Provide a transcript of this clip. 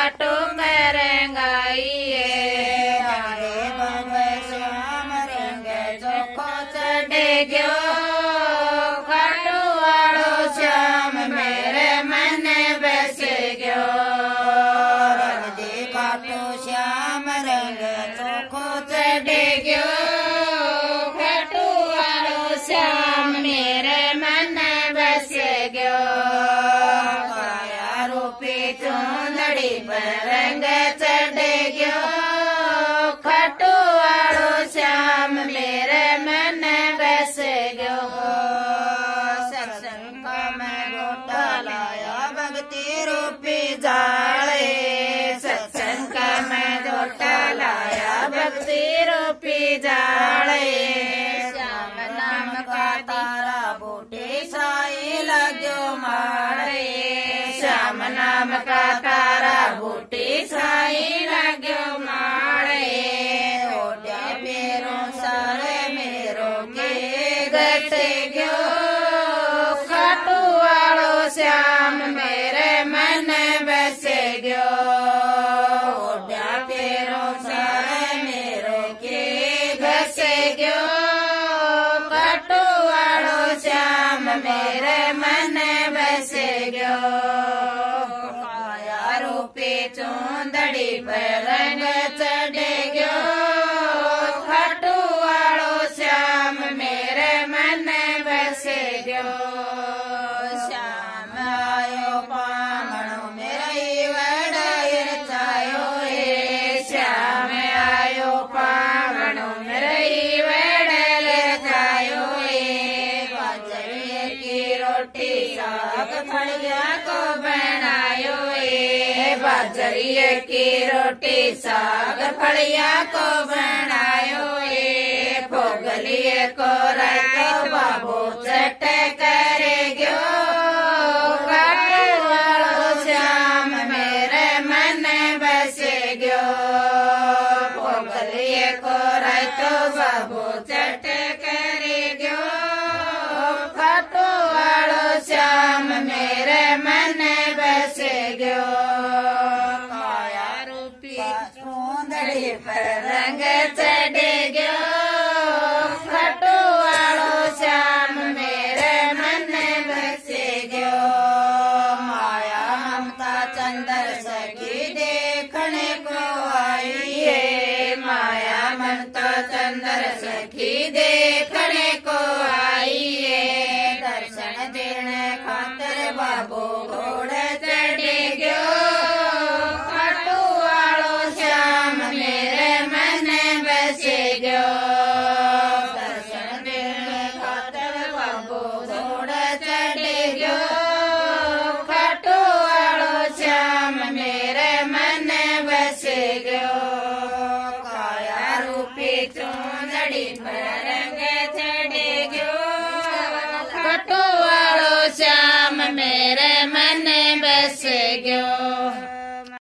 खाटू करेंगाइए राधे बाबा श्याम रंग चोखो चढ़े गयो खाटू वालो श्याम मेरे मन बस गयो राधे खाटू श्याम रंग चोखो चढ़े गयो खाटू वालो श्याम मेरे मन बस गयो काया रूपी चूंदड़ी पर रंग चढ़े गयो खाटू वालो श्याम मेरे मन बस गयो सत्संग में गोटा लाया भक्ति रूपी जाले सत्संग में गोटा लाया भक्ति रूपी जाले श्याम नाम का तारा बूटे साई लगो मारे श्याम नाम का तारा बूटे साई लगो मारे ओटे पेरों सारे मेरो के गते गयो खाटू वालो श्याम मेरे मन बस गयो ओटे पेरों सारे मेरो के घसे गयो खाटू वालो श्याम मेरे मन बस गयो काया रूपी चूंदड़ी पर रंग चढ़े गयो खाटू वालो श्याम मेरे मन बस गयो श्याम आयो पामणो मेरे वड़ायर चायो हे श्याम आयो पामणो मेरे वड़ायर चायो हे बाजरे की रोटी साग फलिया को बनायो हे बाजरे की रोटी साग फलिया को बनायो हे भोगलिए को रातो बाबू चट करे गयो खाटू वालो श्याम मेरे मन बस गयो भोगलिए को रातो बाबू चट करे गयो खाटू वालो श्याम मेरे मन बस गयो काया रूपी चूंदड़ी पर रंग चढ़े गयो खाटू वालो श्याम मेरे मन बस गयो माया ममता चंदर सखी देखने को आई है माया ममता चंदर सखी देखने को आई है दर्शन देने खातर बाबू घोड़े चढ़े गयो खाटू वालो श्याम मेरे मन बस गयो दर्शन देने खातर बाबू घोड़े चढ़े गयो खाटू वालो श्याम मेरे मन बस गयो काया रूपी चूंदड़ी पर